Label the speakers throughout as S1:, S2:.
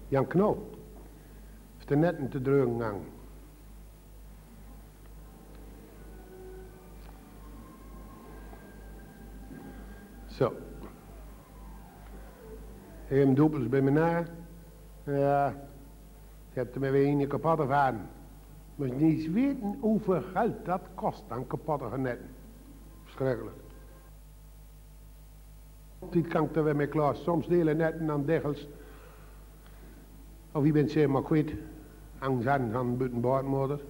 S1: Jan Knol. Is de netten te dreugen hangen. Zo. Hem doepels bij me na. Ja. Je hebt er maar weer een kapotte varen. Maar je niet eens weten hoeveel geld dat kost aan kapotte netten. Verschrikkelijk. Dit kan ik er weer mee klaar. Soms delen netten aan diggels. Of je bent zeg maar kwijt. Angst aan van buiten boordmoeder.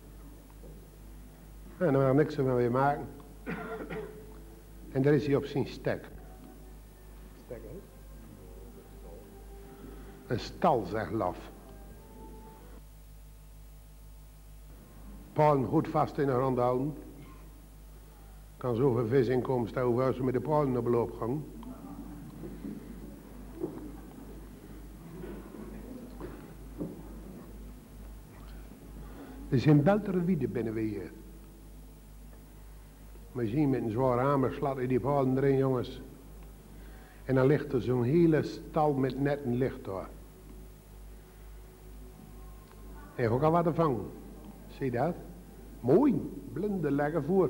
S1: En dan wil er niks meer maken. En daar is hij op zijn stek.
S2: Stek, hè?
S1: Een stal, zegt Laf. Palen goed vast in de grond houden. Kan zoveel visinkomsten over als ze met de palen op beloop gaan. Er zijn beltere wieden binnen we hier. We zien met een zware hamer slaat hij die palen erin, jongens. En dan ligt er zo'n hele stal met netten licht daar. Hij heeft ook al wat te vangen. Zie je dat? Mooi, blinde lekker voor.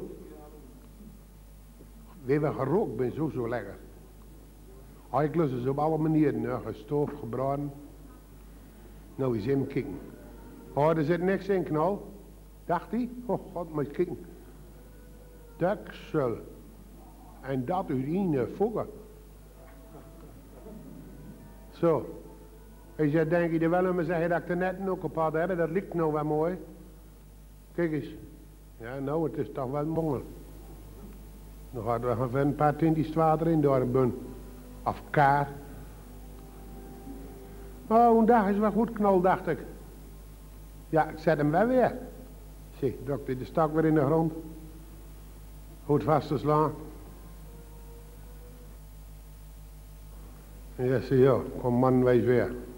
S1: Wie we gerookt ben, zo lekker. Ik lust ze op alle manieren, gestoofd, gebraden. Nou, eens even kijken. Oh, er zit niks in, Knol. Dacht hij? Oh, god, moet je kijken. Deksel. En dat urine fokken. Zo. Hij zei, denk je er wel aan me zeggen dat ik de netten ook op had hebben? Dat lijkt nou wel mooi. Kijk eens. Ja, nou, het is toch wel mongel. Dan hadden we even een paar tintjes water in door een bun. Of kaar. Oh, een dag is wel goed, Knol, dacht ik. Ja, ik zet hem wel weer. Zie, drukte de stok weer in de grond. Goed vast te slaan. En ja, zie je, kom man, wees weer.